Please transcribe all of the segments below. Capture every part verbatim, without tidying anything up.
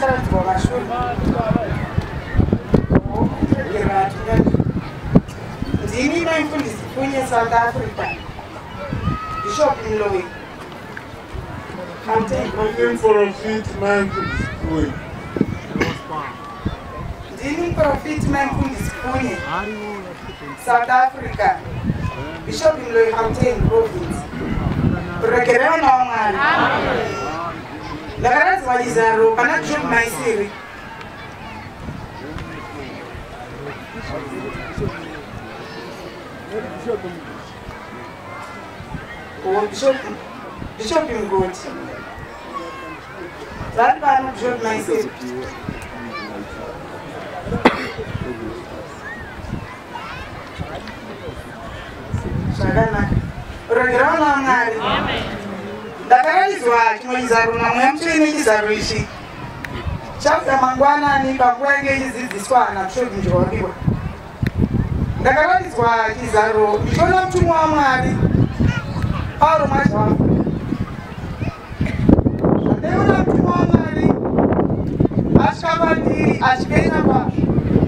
vakaradzwa vashuri ndini naifundisi kunye South Africa Bishop Mlowe I'm looking for a fit man to display. Ndini profit man fundisi kunye South Africa Bishop Mlowe Gauteng province Rekerera na wangani Lakarazwa Lizaro kana Bishop Maisiri Oh, Bishop, Bishop Mgoti. That one, Bishop myself. Shagana. Regrana ngari. Ndakarizwa chinoizaro na mwemcheni chizaruishi. Chapta mangwana ni pangwenge chidzidziswa na Bishop Njowabiwa. Ndakarizwa chizaro ndichona mtumwa wa Mwari. Paulo mwacha Ndeona mtumwa wa Mwari ashikabandiri achipenya kwazvo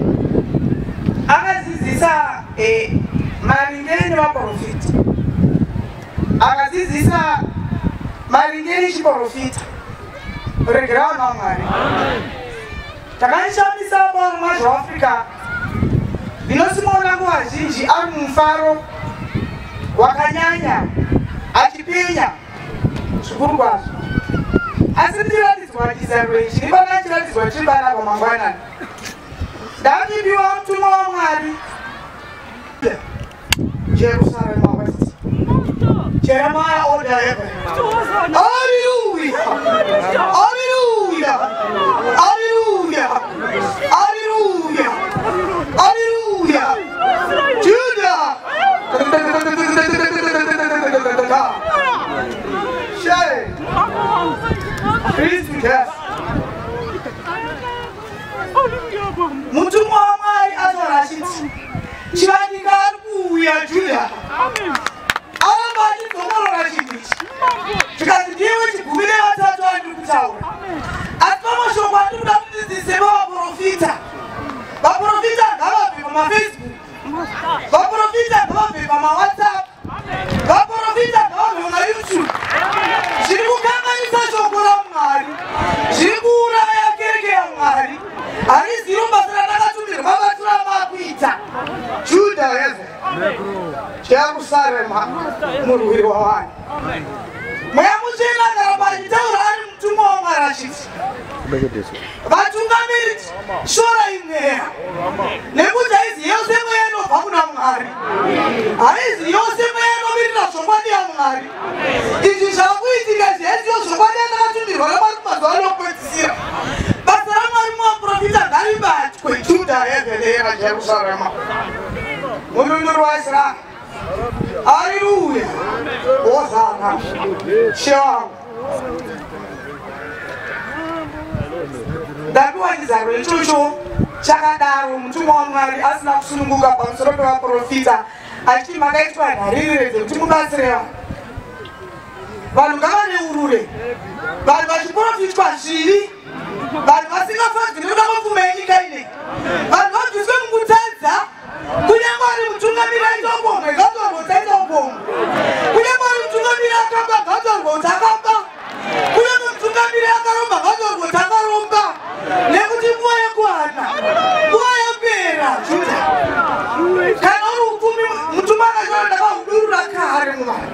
akadzidzisa eh, maringeni vaprofita akadzidzisa maringeni chiprofita regerawo na Mwari takanishamisa Paulo mwacha waAfrica ndinosimaona nguva zhinji ari mumufaro wakanyanya achipenya zvikuru kwazvo asi ndiratidzwa chizaro ichi ndipana chiratidzwa chibana kwamangwanani ndachipiwa mutumwa waMwari Jerusalem West Jeremiah order heaven Hallelujah Hallelujah Hallelujah Hallelujah Hallelujah Judah Shame. Please be careful. Mutumwa wa Mwari azorashiti. Chivandika ari kuuya Juda. Aramba achidzokorora chinhu ichi. Tikati ndiwe chigumi nevatatu vandiri kutaura. Asi pamashoko andiri kuda kudzidzise vavaprofita. Vaprofita ngavabve pamaFacebook. Vaprofita ngavabve pamaWhatsApp. Vaprofita ngavabve pamaYouTube. Zviri kukanganisa shoko raMwari. Zviri kuuraya kereke yaMwari. Harizivi basa randakatumirwa mabatiro amakuita. Juda heaven. Jerusalema murwiri wavanhu. Mweya Mutsvene akaramba achitaura ari mutumwa waMwari achiti vatungamiri shorai mweya nekuti haizi yose mweya inobva kuna Mwari. Haizi yose mweya inomirira zvokwadi yaMwari. Izvi zvakuitika zviyaziyo zvokwadi yandakatumirwa naMwari mazuva anopedzisira. Basa raMwari muvaprofita ngaribatwe Juda heaven era Jerusalema. Mudunduri waIsraeri. Hallelujah. Hosanna. Shalom. Ndapiwa chizaro ichocho chakadaro mutumwa waMwari asina kusununguka pamusoro pevaprofita achiti makaitwa nharirire kuti mubatsire vanhu. Vanhu ngavane urure. Vanhu vachiprofitwa zvivi. Vanhu vasingafadzwi nekuda kwepfuma yenyika ineyi. Vanhu vabviswe mukutadza. Kunyangwe ari mutungamiri aita upombwe ngautorwe kuti aita upombwe. Kunyangwe ari mutungamiri akamba ngautorwe kuti akamba. Kunyangwe mutungamiri akaromba ngautorwe kuti akaromba. Nekuti nguva yekuhana, nguva yapera Juda. Kana uri upfumi mutumwa akashora ndakahudurura kare muvanhu.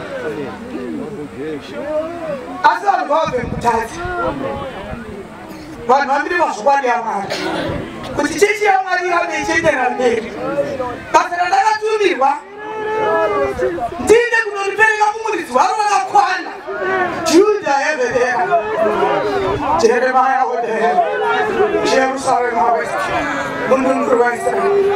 Asi vanhu ngavabve mukutadza. Vanhu vambiri mazvokwadi yaMwari. Kuti chechi yaMwari irambe ichiendera mberi. Basa randakatumirwa ndiende kunoripereka kumuridzi waro rakakwana. Juda heaven era. Jeremiah order heaven. Jerusalem West. Mundunduri waIsraeri.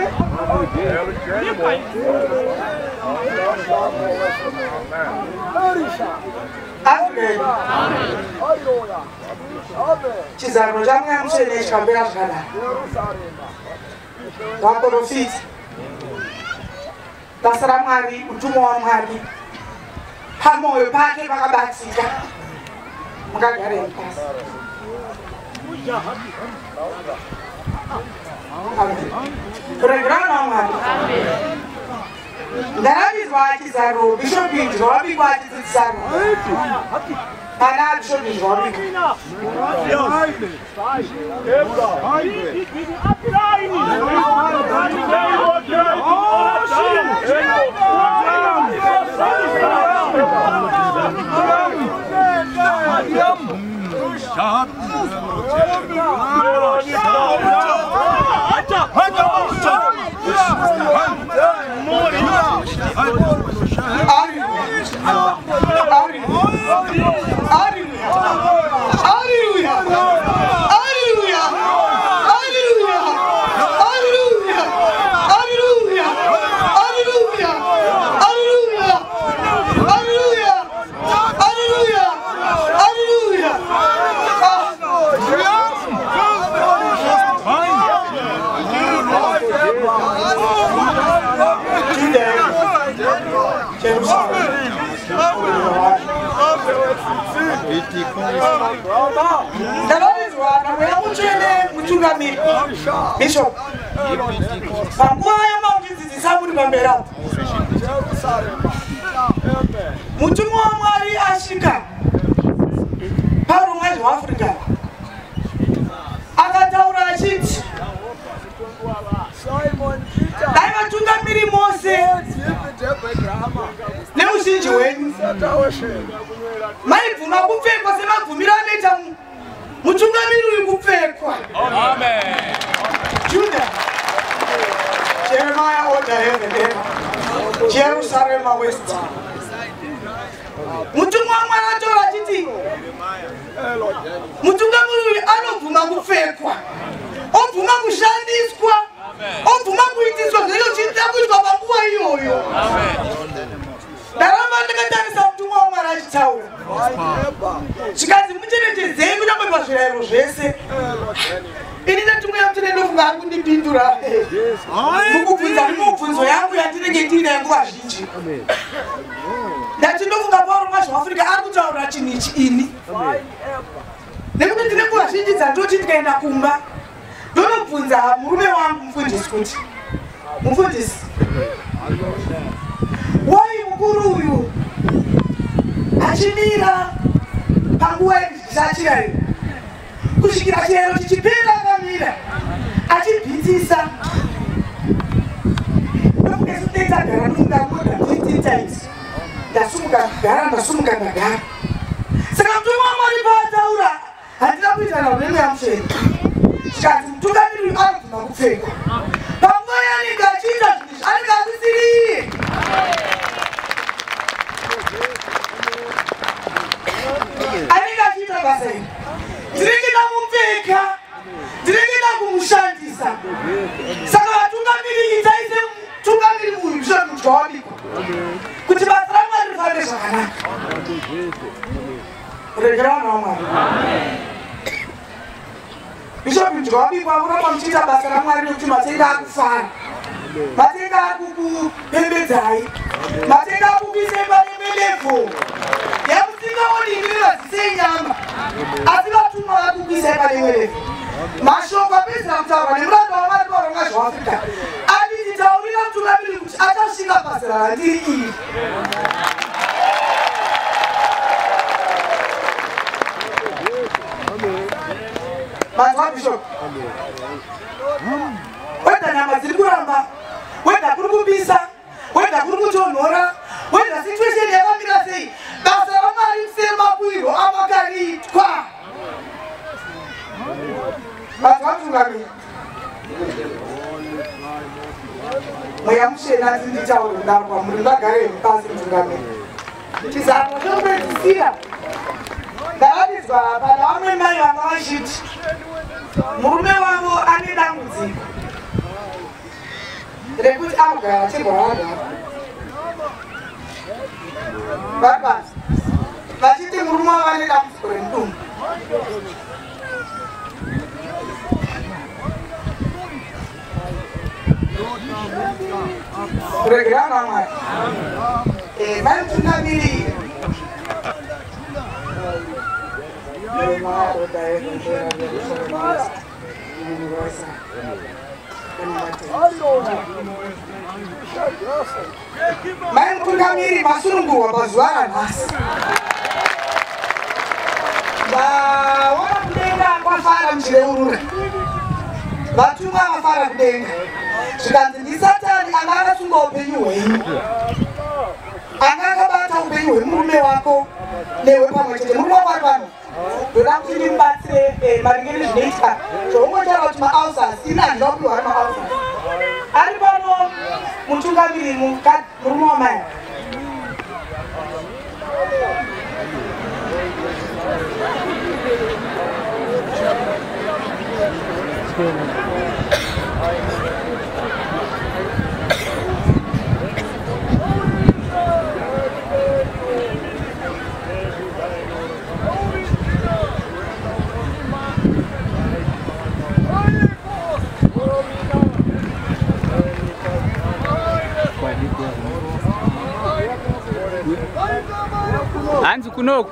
Africa. Chizaro chamweya Mutsvene chikambera zvakadaro. Vaprofita. Basa raMwari, mutumwa waMwari. Pamwoyo pake pakabatsika. Mukagare pasi. Kuregerana Mwari. Ndaravizwa achizaro Bishop Injwa wabikwa achizaro. Kana Bishop Injwa wabikwa. Bishop, panguaya maungidzidzisa muri pambera mutumwa waMwari asvika parumwe rweAfrica akataura achiti dai vatungamiri mose neuzhinji hwenyu maibvuma kupfekwa semabvumiro anoita mutungamiri uri kupfekwa. Amen. Judah, Jeremiah order heaven ever, Jerusalem west. Mutumwa waMwari atora achiti mutungamiri anobvuma kupfekwa, obvuma kushandiswa, obvuma kuitiswa zvinochiita kuitwa panguva iyoyo. Ndaramba ndakatarisa mutumwa waMwari achitaura zvikanzi mucherechedzei kunyangwe pazvirayiro zvese. Ini ndatumwa yamutinendofunga ari kundipindura mukubvunza mumubvunzo yangu yatinenge tiinayo nguva zhinji. Ndati ndofunga paurumwa zveAfrica ari kutaura chinhu ichi ini nekuti ndine nguva zhinji dzandoti ndikaenda kumba ndonobvunza murume wangu mufundisi kuti mufundisi, wai mukuru uyu achimira panguva yechirayiro kusvikira chirayiro chichipera akamira achibvitsisa ndokuesutetsagara ndingamuda fifteen times ndasumuka kugara ndasumuka ndagara. Saka mutumwa waMwari paataura handina kuita naunenge yamusheni zvikanzi mutungamiri uyu anobvuma kupfekwa panguva yanenge achiita zvinhu izvi anenge asisiriye. Anenge achiita basa iri ndinenge ndamupfeka, ndinenge ndakumushandisa. Saka vatungamiri itai semutungamiri uyu Bishop Injwa wabikwa kuti basa raMwari rifambe zvakanaka. Kuregerana waMwari. Bishop Injwa wabikwa uramba muchiita basa raMwari nekuti matenga akufara, matenga akukupembedzai, matenga akukuisai pane level yamusingaoni imwe vazisei nyama asi vatumwa vakukuisai pane level. Mashoko apedzera kutaurwa nemuranda waMwari paurongwa zveAfrica anditi taurira mutungamiri kuti achasvika pazera randiri iri. Manzwa Bishop, wenda nyama dziri kuramba, wenda kuri kupisa, wenda kuri kutonhora, wenda situation yakamira sei, basa raMwari semakwirwo amakaritwa. Manzwa mutungamiri, mweya mushena tinditaure ndarwa muri vagare pasi mutungamiri tizarwa zvokuedzisira. Ndavatizwa pana vamwe mai vanga vachiti murume wavo ane dambudziko rekuti anogara achirwara vabasa vachiti murume wavo ane dambudziko remudumbu. Kuregerana waMwari. Eh, mai mutungamiri Mai mtungamiri masungu wa bazuara nasi. Ba wana kudenga kwa fara mchile urure. Batunga wa fara kudenga. Shikanzi ni satani angaka sunga upenyuwe. Angaka bata upenyuwe mume wako. Lewe pama chete mume wako wano. Dona mtini mbate maringeni jinetika. So ungo jara utuma ausa. Sina njobi wa hama ausa. Alibano mtungamiri mkati murumu wa maya. Anzu kunoku.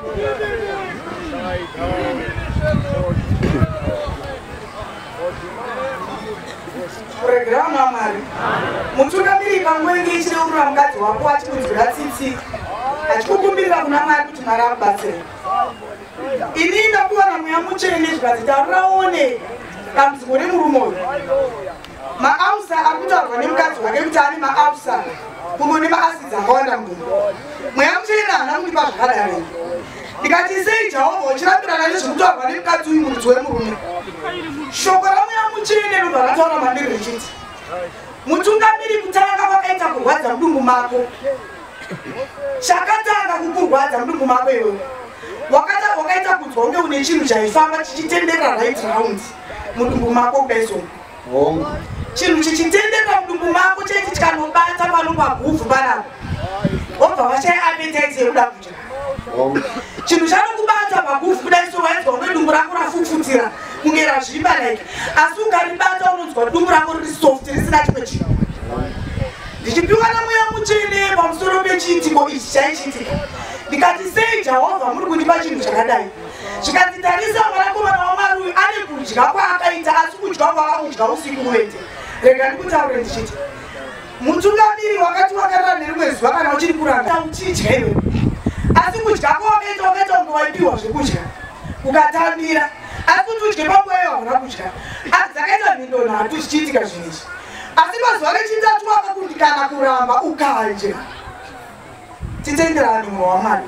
Programa mari. Mutungamiri pamwengi ichire urura mukadzi wako achikunzwira tsitsi. Achikukumbirira kuna Mwari kuti Mwari akubatsire. Ini ndakuwana mweya mutsvene zvikati tauraone dambudziko remurume uyu. Maausa akutaurwa nemukadzi wake kuti ane maausa. Kumwe nemaasidi akawanda mudumbu. Mweya mutsvene haana kundipa zvakadaro. Ndikati sei Jehovha uchirambirana nezvekutaurwa nemukadzi uyu murudzi wemurume. Shoko ramweya mutsvene ndobva rataura mandiri richiti mutungamiri kutanga wakaita kurwadza mudumbu mako. Chakatanga kukurwadza mudumbu mako iwewe. Wakata wakaita kunzwa unge une chinhu chaifamba chichitenderera right round mudumbu mako kudai so. Chinhu chichitenderera mudumbu mako cheti chikanobata pano paguvhu panapo. Wobva washaya appetite yekuda kudya. Chinhu chanokubata paguvhu kudai so wainzwa unge dumbu rako rafufutira kunge razvimba like. Asi ukaribata unonzwa dumbu rako riri soft risina chimwe chinhu. Ndichipiwa namweya mutsvene pamusoro pechiitiko ichi chaichiitika. Ndikati sei Jehovha muri kundipa chinhu chakadai. Zvikanditarisa mwanakomana waMwari uyu ane kudya kwaakaita asi kudya kwaakudya usiku wete. Rega ndikutaure ndichiti mutungamiri wakati wakarara nerimwe zuva kana uchiri kuranga uchidya iwe. Asi kudya kwawakaita wakaita kunge waipiwa zvekudya ukatambira. Asi kuti udye panguva yahauna kudya. Asi dzakaita mhindona hatu zvichiitika zvinhu izvi. Asi pazuva rechitatu wakakundikana kuramba ukadya. Titenderani mweya waMwari.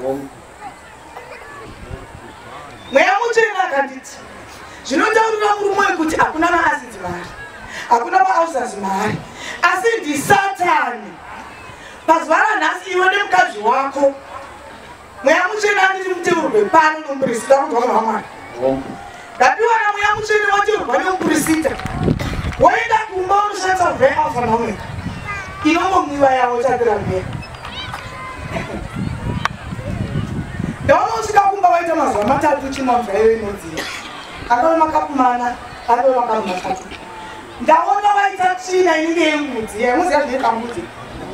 Mweya mutsvene akanditi zvinotaurira murume kuti hakuna maasidi mari, hakuna maausazi mari, asi ndisatani. Pazuva ranhasi iwe nemukadzi wako mweya mutsvene anditi muteurwe pano nomuprista kuti vana vaMwari. Ndapiwa namweya mutsvene wateurwa nemuprista. Waenda kumba unoshandisa mvura yakafana mwega inongomwiwa yawo tatira mvura. Ndaona usvika kumba waita mazuva matatu uchimwa mvura iwe inodziya. Andove makapu mana, andove makapu matatu. Ndaona waita tsvina inenge yembudzi, yamuziva zvinoita mbudzi.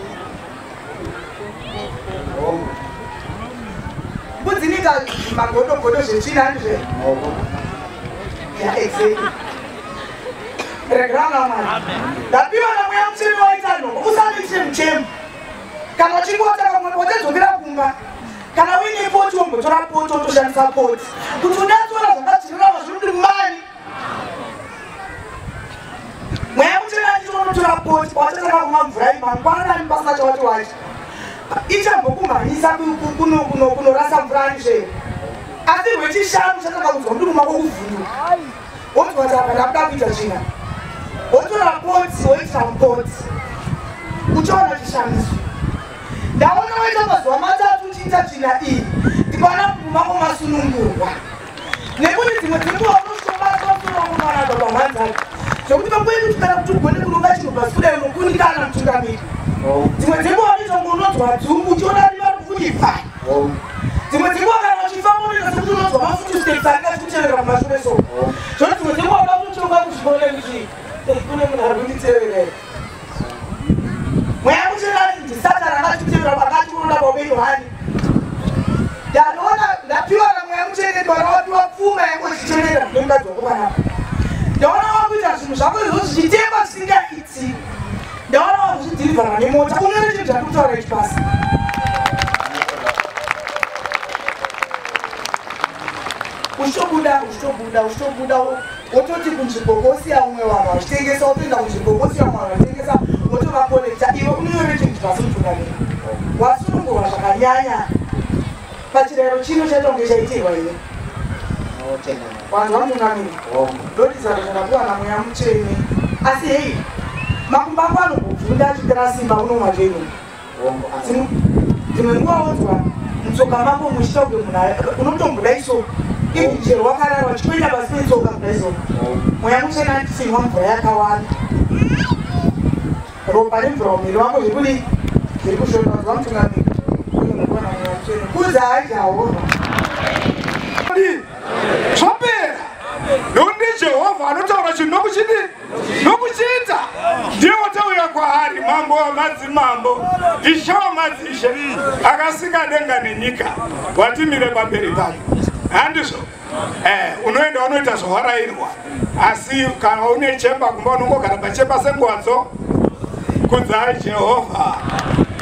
Mbudzi inoita magodo-godo zvetsvina handizve? Ya, exactly. Regrana Mwari. Ndapiwa namweya mutsvene waita nhongo usanoitire muchemo. Kana uchinge wataka mwana watadzokera kumba. Kana uine poti wombotora poti wotoshandisa poti. Kuti udatsora zvakachirira zviri mumani. Mweya mutsvene anditi unotora poti wachataka kumwa mvura iyi mangwanani basa chawati wacho. Ichambokumhanyisa kunorasa mvura andizve. Asi rwechishanu chataka kunzwa mudumbu mako kuvhunduka. Wonzwa kuti apa ndakuda kuita tsvina. Wotora poti woitira mupoti. Uchaona chishamiso. Ndaona waita mazuva matatu uchiita tsvina iyi. Ndikaona mudumbu mako masunungurwa. Nekuti dzimwe dzenguva unosvobata unoona baba mhanzani. Zvokuti pamweni kuti kana kuti ugone kunonga chinhu pasi kudai unokundikana mutungamiri. Dzimwe dzenguva unoita unonzwa dzungu uchiona riva rikuchipa. Dzimwe dzenguva kana uchifamba unoita sekuti unonzwa mafuti steps anga achikuteverera kumashure so. Zvoti dzimwe dzenguva unoda kutonga kuzvikone kuti kune munhu ari kunditevera. Mweya mutsvene ati ndisatani akatitevera pakati unoda paupenyu hani. Ndanoona ndapiwa namweya mutsvene ndwara wapiwa pfuma zvinhu zvako izvozvo zvichitengwa zvisingaiti ndaona wazvidhirivhara nemota unere chinhu zvakutaura ichi pasi uchitobuda uchitobuda uchitobuda wototi kunzvimbokosi yaumwe vanhu vachitengesa wotoenda kunzvimbokosi yaumwe vanhu vachitengesa wotovakolekta iwe unore chinhu zvasimutungamiri wasunungurwa zvakanyanya pachirayiro chino chatonge chaitirwa iwe vanhu vamutungamiri ndodizaro zvakakuwana mweya mutsvene asi hei makumba ako anobvunda achipera simba unomwa zvenyu dzimwe nguva wonzwa mutsoka mako muchitauge munhu unotombuda iso ichero wakarara uchikuenda pasi petsoka muda iso mweya mutsvene andisinwa mvura yakawanda ropa nemvura mumiri wako zvikudi zviri kushota vanhu vamutungamiri unokuwana mweya mutsvene kuzai jehovha zvapera nokuti jehovha anotaura chinhu nokuchidi nokuchiita ndiye watauya kwaari mambo wamadzimambo ishe wamadzishe akasika denga nenyika watimire pamberi pake handizvo unoenda unoita zvawarayirwa asi kana une chemba kumba unongogara pachemba senguvadzo kudzai jehovha